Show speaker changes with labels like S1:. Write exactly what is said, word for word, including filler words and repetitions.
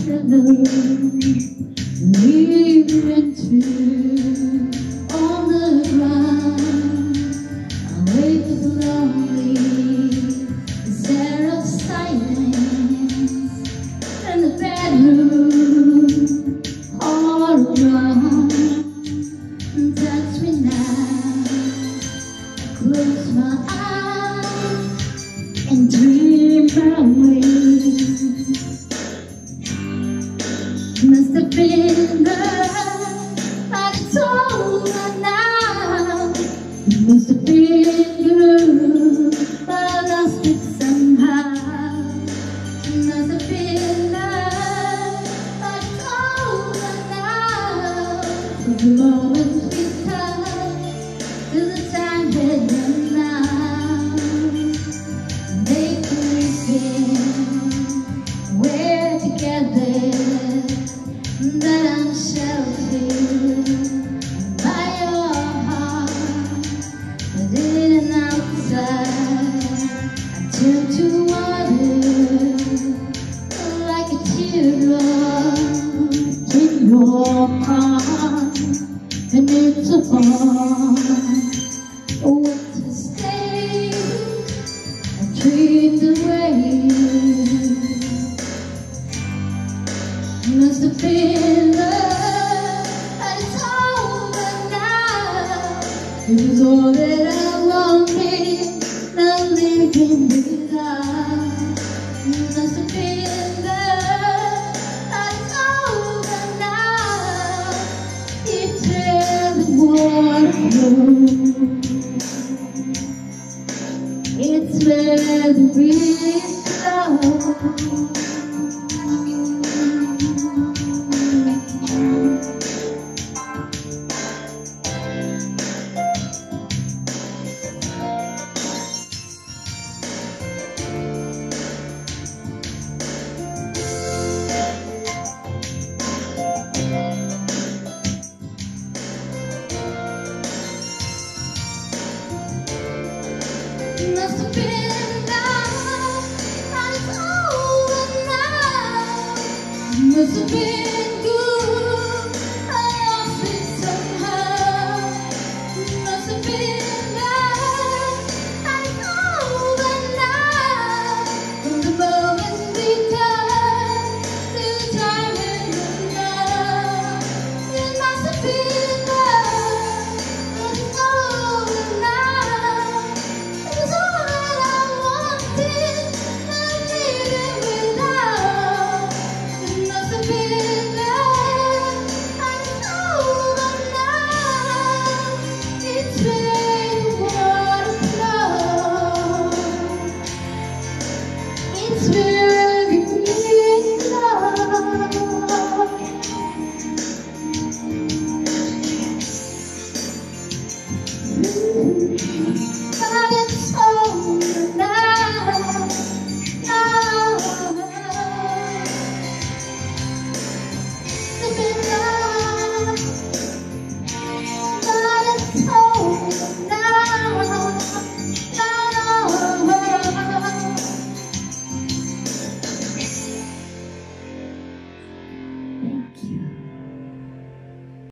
S1: Leaving through on the ground, I wake up lonely, instead of silence, in the bedroom, all around. Touch me now, I close my eyes and dream away. Must have been love, but it's over now. It must have been good, but I lost it somehow. It must have been love, but it's over now. From the moment we touched to the time that we're now, make me feel we're together. That I'm sheltered by your heart, but in and outside I turn to water like a teardrop in your heart, and it's a bond. What to stay, I dreamed away. Must have been love, but it's over now. It was all that I wanted, not living without. Must have been love, but it's over now. It's where the water flows, it's where the breeze flows. Must have been love, but it's over now. Must have been